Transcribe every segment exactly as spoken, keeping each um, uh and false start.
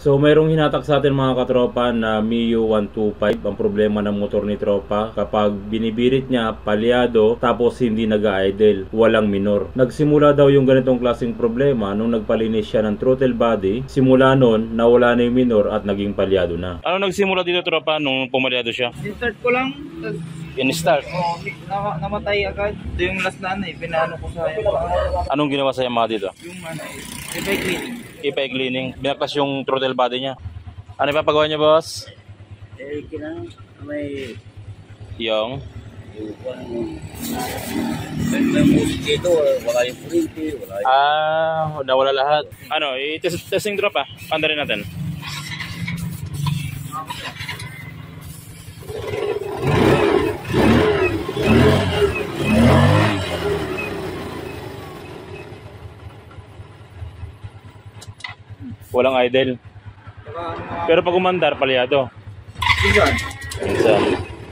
So mayroong hinatak sa atin mga katropa na Mio one twenty-five. Ang problema ng motor ni tropa, kapag binibirit niya palyado tapos hindi nag-idle, walang minor. Nagsimula daw yung ganitong klaseng problema nung nagpalinis siya ng throttle body. Simula nun, nawala na yung minor at naging palyado na. Ano nagsimula dito tropa nung pumalyado siya? I-start ko lang, tas In-start? oh, na namatay agad. Ito yung last na ano eh, pinaano ko sa Yamaha. Anong ginawa sa Yamaha dito? Yung ano eh, repair cleaning. Repair cleaning. Binaklas yung throttle body niya. Ano ipapagawa niya boss? Eh, kailangan may Yung? may music dito, wala yung printy, wala yung... Ah, nawala lahat. Ano, i-testing drop ah. Panda rin natin. Walang idle. Pero pag umandar, palyado. Minsan. Minsan.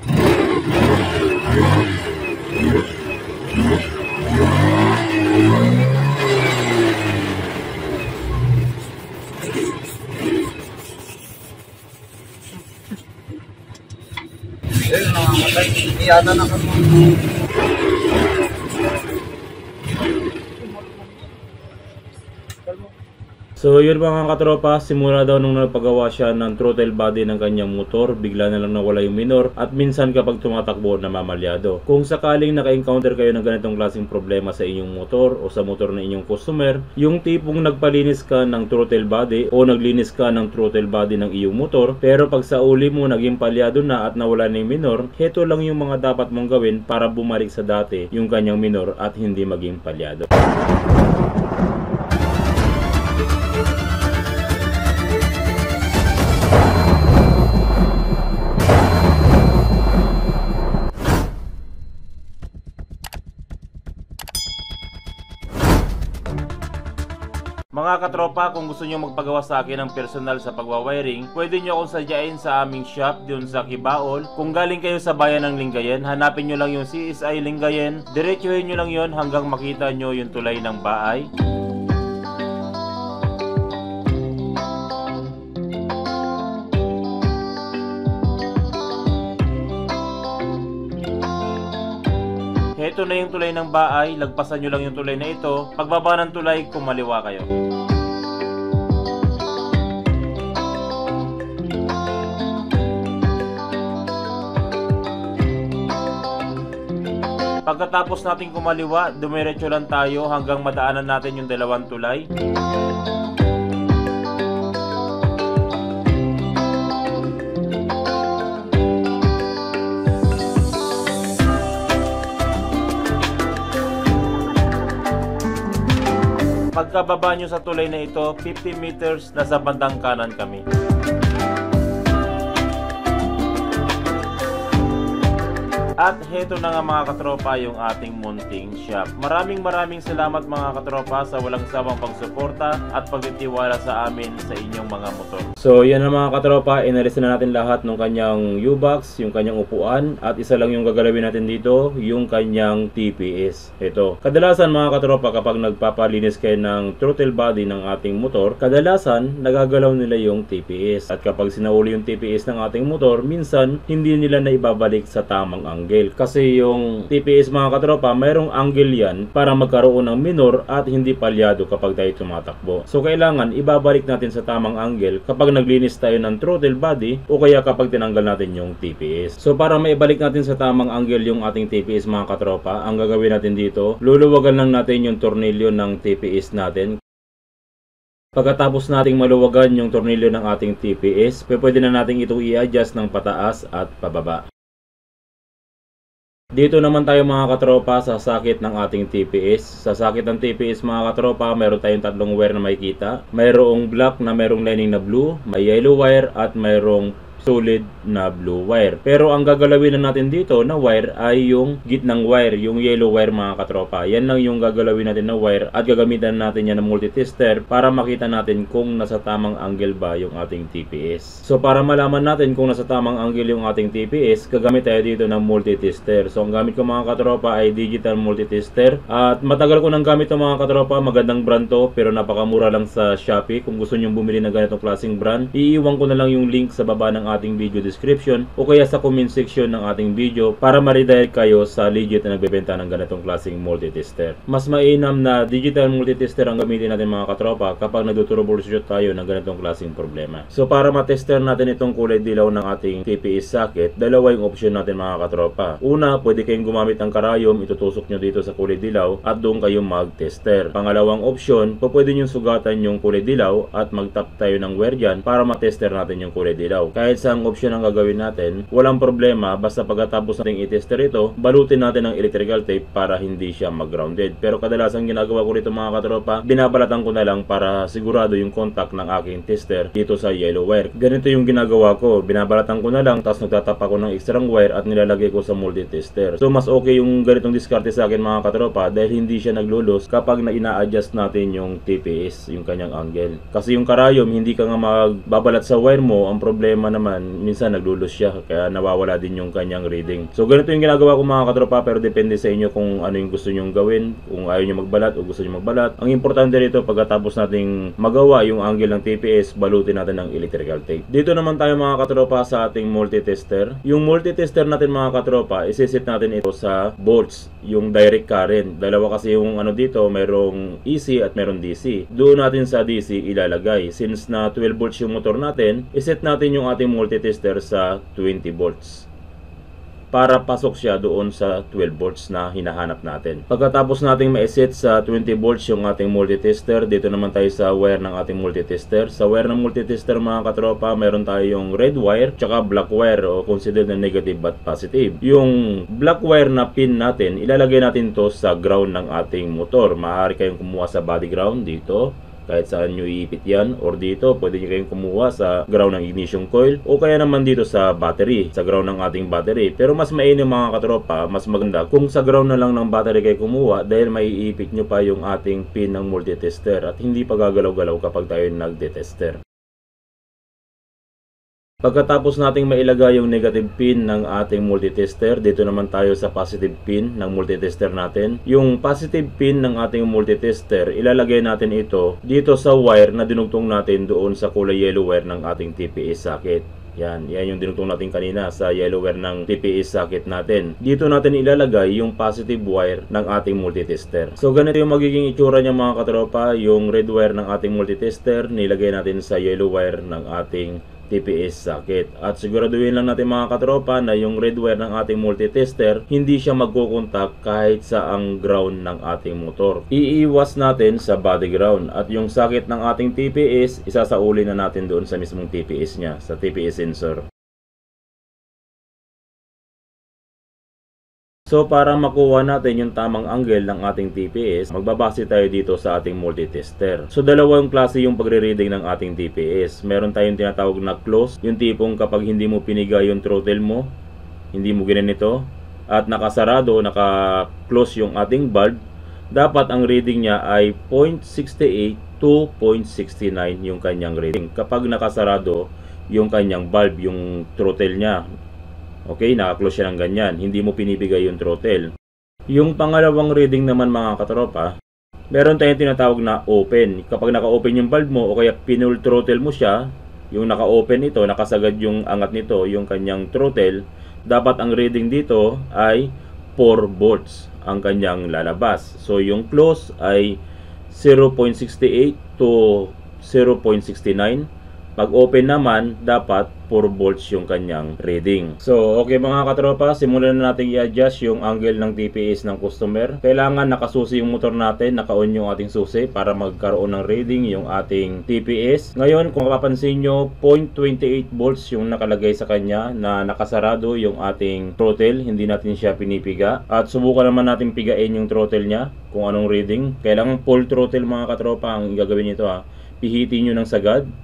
Eh, nakamatay. Iyata na kami. So yun mga katropa, simula daw nung napagawa siya ng throttle body ng kanyang motor, bigla na lang nawala yung minor at minsan kapag tumatakbo namamalyado. Kung sakaling naka-encounter kayo ng ganitong klaseng problema sa inyong motor o sa motor ng inyong customer, yung tipong nagpalinis ka ng throttle body o naglinis ka ng throttle body ng iyong motor, pero pag sa uli mo naging palyado na at nawala na yung minor, heto lang yung mga dapat mong gawin para bumalik sa dati yung kanyang minor at hindi maging palyado. Mga katropa, kung gusto nyo magpagawa sa akin ng personal sa pagwawiring, pwede nyo akong sadyain sa aming shop dun sa Kibaol. Kung galing kayo sa bayan ng Lingayen, hanapin nyo lang yung C S I Lingayen, diretsuhin nyo lang yon hanggang makita nyo yung tulay ng bahay. Ito na yung tulay ng bahay, lagpasan nyo lang yung tulay na ito. Pagbaba ng tulay, kumaliwa kayo. Pagkatapos natin kumaliwa, dumiretso lang tayo hanggang madaanan natin yung dalawang tulay. Pagkababa nyo sa tulay na ito, fifty meters, nasa bandang kanan kami. At heto na nga mga katropa yung ating munting shop. Maraming maraming salamat mga katropa sa walang sawang pagsuporta at pagtitiwala sa amin sa inyong mga motor. So yan na mga katropa, inalisin na natin lahat ng kanyang U-box, yung kanyang upuan, at isa lang yung gagalawin natin dito, yung kanyang T P S. Ito. Kadalasan mga katropa, kapag nagpapalinis kayo ng throttle body ng ating motor, kadalasan nagagalaw nila yung T P S. At kapag sinauli yung T P S ng ating motor, minsan hindi nila na ibabalik sa tamang angle. Kasi yung T P S mga katropa, mayroong angle yan para magkaroon ng minor at hindi palyado kapag tayo tumatakbo. So kailangan ibabalik natin sa tamang angle kapag naglinis tayo ng throttle body o kaya kapag tinanggal natin yung T P S. So para maibalik natin sa tamang angle yung ating T P S mga katropa, ang gagawin natin dito, luluwagan lang natin yung tornilyo ng T P S natin. Pagkatapos nating maluwagan yung tornilyo ng ating T P S, pwede na natin ito i-adjust ng pataas at pababa. Dito naman tayo mga katropa sa sakit ng ating T P S. Sa sakit ng T P S mga katropa, meron tayong tatlong wire na makikita. Mayroong black na mayroong lining na blue, may yellow wire at mayroong solid na blue wire. Pero ang gagalawin na natin dito na wire ay yung gitnang wire, yung yellow wire mga katropa. Yan lang yung gagalawin natin na wire at gagamitan natin yan ng multitester para makita natin kung nasa tamang angle ba yung ating T P S. So para malaman natin kung nasa tamang angle yung ating T P S, gagamit tayo dito ng multitester. So ang gamit ko mga katropa ay digital multitester. At matagal ko nang gamit ng mga katropa, magandang brand to pero napakamura lang sa Shopee. Kung gusto nyo bumili ng ganitong klaseng brand, iiwan ko na lang yung link sa baba ng ating video description o kaya sa comment section ng ating video para ma-redirect kayo sa legit na nagbebenta ng ganitong klaseng multitester. Mas mainam na digital multitester ang gamitin natin mga katropa kapag nagtutroubleshoot tayo ng ganitong klaseng problema. So para matester natin itong kulay dilaw ng ating T P S socket, dalawa yung option natin mga katropa. Una, pwede kayong gumamit ng karayom, itutusok nyo dito sa kulay dilaw at doon kayo mag-tester. Pangalawang option, pwede nyo sugatan yung kulay dilaw at mag-tap tayo ng wire dyan para matester natin yung kulay dilaw. Kahit saang option ang gagawin natin, walang problema, basta pagkatapos natin i-tester ito, balutin natin ng electrical tape para hindi siya mag-grounded. Pero kadalasan ginagawa ko rito mga katropa, binabalatan ko na lang para sigurado yung contact ng aking tester dito sa yellow wire. Ganito yung ginagawa ko, binabalatan ko na lang, tapos nagtatap ako ng extra wire at nilalagay ko sa multitester. So mas okay yung ganitong diskarte sa akin mga katropa dahil hindi siya naglulos kapag na ina-adjust natin yung T P S, yung kanyang angle. Kasi yung karayom, hindi ka nga magbabalat sa wire mo, ang problema naman, minsan naglulos siya, kaya nawawala din yung kanyang reading. So ganito yung ginagawa ko mga katropa, pero depende sa inyo kung ano yung gusto nyong gawin, kung ayaw nyo magbalat o gusto nyo magbalat. Ang importante rito, pagkatapos nating magawa yung angle ng T P S, balutin natin ng electrical tape. Dito naman tayo mga katropa sa ating multitester. Yung multitester natin mga katropa, isisit natin ito sa volts, yung direct current. Dalawa kasi yung ano dito, merong E C at merong D C. Doon natin sa D C ilalagay. Since na twelve volts yung motor natin, iset natin yung ating multitester sa twenty volts para pasok siya doon sa twelve volts na hinahanap natin. Pagkatapos nating ma-set sa twenty volts yung ating multitester, dito naman tayo sa wire ng ating multitester. Sa wire ng multitester mga katropa, meron tayong red wire tsaka black wire o considered na negative but positive. Yung black wire na pin natin, ilalagay natin to sa ground ng ating motor. Maaari kayong kumuha sa body ground dito, kahit saan nyo iipit yan, or dito pwede nyo kayong kumuha sa ground ng ignition coil o kaya naman dito sa battery, sa ground ng ating battery. Pero mas mainam mga katropa, mas maganda kung sa ground na lang ng battery kayo kumuha dahil maiipit nyo pa yung ating pin ng multitester at hindi pa gagalaw-galaw kapag tayo nagde-tester. Pagkatapos nating mailagay yung negative pin ng ating multitester, dito naman tayo sa positive pin ng multitester natin. Yung positive pin ng ating multitester, ilalagay natin ito dito sa wire na dinugtong natin doon sa kulay yellow wire ng ating T P S socket. Yan, yan yung dinugtong natin kanina sa yellow wire ng T P S socket natin. Dito natin ilalagay yung positive wire ng ating multitester. So ganito yung magiging itsura niya mga katropa. Yung red wire ng ating multitester, nilagay natin sa yellow wire ng ating T P S socket. At siguraduhin lang natin mga katropa na yung red wire ng ating multitester hindi siya magkukontak kahit sa ang ground ng ating motor. Iiwas natin sa body ground at yung socket ng ating T P S isasauli na natin doon sa mismong T P S niya, sa T P S sensor. So para makuha natin yung tamang angle ng ating T P S, magbabase tayo dito sa ating multitester. So dalawang klase yung pagre-reading ng ating T P S. Meron tayong tinatawag na close, yung tipong kapag hindi mo piniga yung throttle mo, hindi mo ginanito, at nakasarado, naka-close yung ating valve, dapat ang reading niya ay zero point six eight to zero point six nine yung kanyang reading. Kapag nakasarado yung kanyang valve, yung throttle niya, okay, naka-close siya ng ganyan. Hindi mo pinibigay yung throttle. Yung pangalawang reading naman mga katropa, meron tayong tinatawag na open. Kapag naka-open yung valve mo o kaya pinull throttle mo siya, yung naka-open ito, nakasagad yung angat nito, yung kanyang throttle, dapat ang reading dito ay four volts ang kanyang lalabas. So yung close ay zero point six eight to zero point six nine. Pag open naman, dapat four volts yung kanyang reading. So, okay mga katropa, simulan na natin i-adjust yung angle ng T P S ng customer. Kailangan nakasusi yung motor natin, naka-on yung ating susi para magkaroon ng reading yung ating T P S. Ngayon, kung mapapansin nyo, zero point two eight volts yung nakalagay sa kanya na nakasarado yung ating throttle. Hindi natin siya pinipiga. At subukan naman natin pigain yung throttle niya kung anong reading. Kailangan full throttle mga katropa ang gagawin nito ha. Pihitin nyo ng sagad.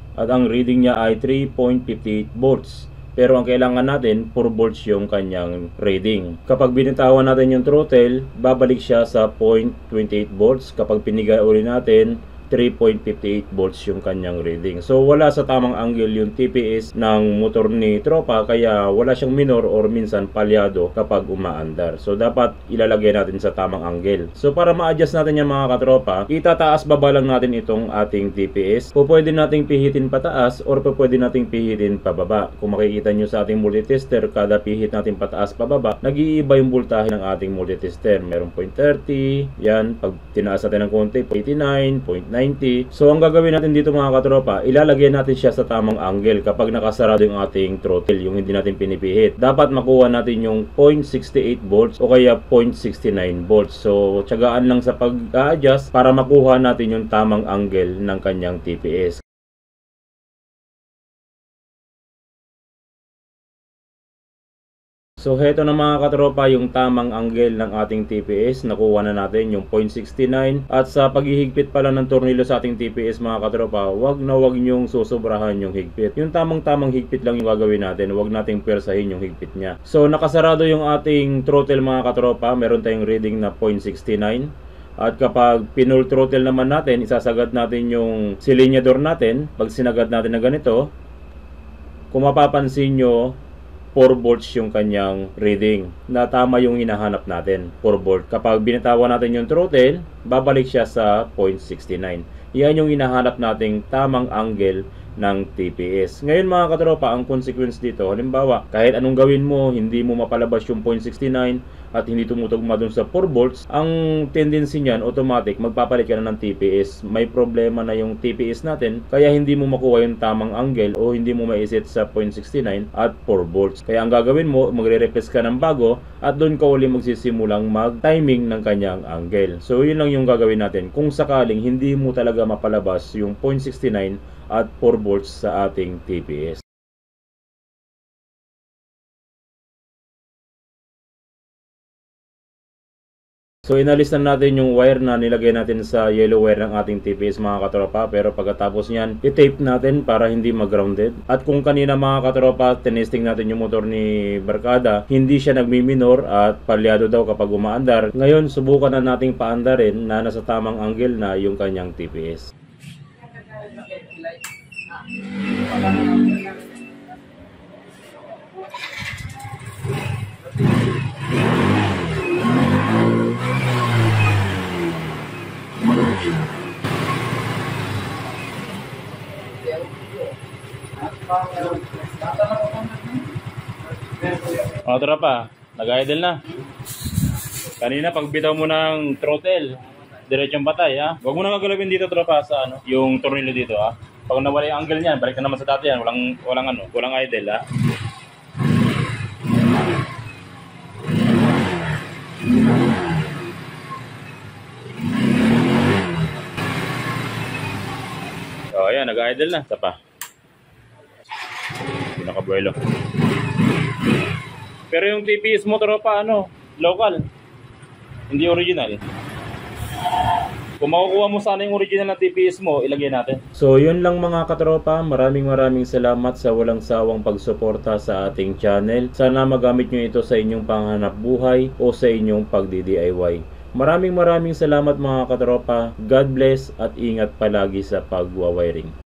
at ang reading niya ay three point five eight volts. Pero ang kailangan natin, four volts yung kanyang reading. Kapag binitawan natin yung throttle, babalik siya sa zero point two eight volts. Kapag pinigay uli natin, three point five eight volts yung kanyang reading. So wala sa tamang angle yung T P S ng motor ni tropa, kaya wala siyang minor or minsan palyado kapag umaandar. So dapat ilalagay natin sa tamang angle. So para ma-adjust natin yung mga katropa, itataas baba lang natin itong ating T P S. O pwede nating pihitin pataas or pwede nating pihitin pababa. Kung makikita nyo sa ating multitester, kada pihit natin pataas pababa, nag-iiba yung voltahe ng ating multitester. Merong zero point three, yan, pag tinaas natin ng konti, zero point eighty-nine, zero point ninety. So ang gagawin natin dito mga katropa, ilalagay natin siya sa tamang angle kapag nakasarado yung ating throttle, yung hindi natin pinipihit. Dapat makuha natin yung zero point six eight volts o kaya zero point six nine volts. So tiyagaan lang sa pag-a-adjust para makuha natin yung tamang angle ng kanyang T P S. So heto na mga katropa yung tamang angle ng ating T P S. Nakuha na natin yung zero point six nine. At sa paghihigpit pala ng tornilyo sa ating T P S mga katropa, wag na wag nyong susobrahan yung higpit. Yung tamang tamang higpit lang yung gagawin natin. Wag nating persahin yung higpit niya. So nakasarado yung ating throttle mga katropa. Meron tayong reading na zero point six nine. At kapag pinull throttle naman natin, isasagad natin yung silinyador natin. Pag sinagad natin na ganito, kung mapapansin nyo, four volts yung kanyang reading na tama yung hinahanap natin, four volt. Kapag binitawan natin yung throttle, babalik siya sa zero point six nine. Yan yung hinahanap nating tamang angle ng T P S. Ngayon mga katropa, ang consequence dito, halimbawa kahit anong gawin mo, hindi mo mapalabas yung zero point six nine at hindi tumutugma dun sa four volts, ang tendency niyan automatic magpapalit ka na ng T P S. May problema na yung T P S natin, kaya hindi mo makuha yung tamang angle o hindi mo maiset sa zero point six nine at four volts. Kaya ang gagawin mo, magre-replace ka ng bago at doon ka uli magsisimulang mag-timing ng kanyang angle. So yun lang yung gagawin natin kung sakaling hindi mo talaga mapalabas yung zero point six nine at four volts sa ating T P S. So inalis na natin yung wire na nilagay natin sa yellow wire ng ating T P S mga katropa, pero pagkatapos niyan, i-tape natin para hindi mag-grounded. At kung kanina mga katropa, tinesting natin yung motor ni Barkada, hindi siya nagmi-minor at palyado daw kapag umaandar. Ngayon, subukan na nating paandarin na nasa tamang angle na yung kanyang T P S. O tropa, nag-idle na. Kanina pagbitaw mo ng throttle, diretsong patay ha. Huwag mo na gagalawin dito tropa sa ano, yung tornilyo dito ha. Pag nawala yung angle niyan, balik na naman sa dati yan. Walang, walang ano, walang idle ha. O ayan, nag-idle na. Isa pa. Hindi nakabuelo. Pero yung T P S mo tropa, ano, local. Hindi original. Kung makukuha mo sana yung original na T P S mo, ilagay natin. So yun lang mga katropa, maraming maraming salamat sa walang sawang pagsuporta sa ating channel. Sana magamit nyo ito sa inyong panghanap buhay o sa inyong pagdi-D I Y. Maraming maraming salamat mga katropa. God bless at ingat palagi sa pagwa-wiring.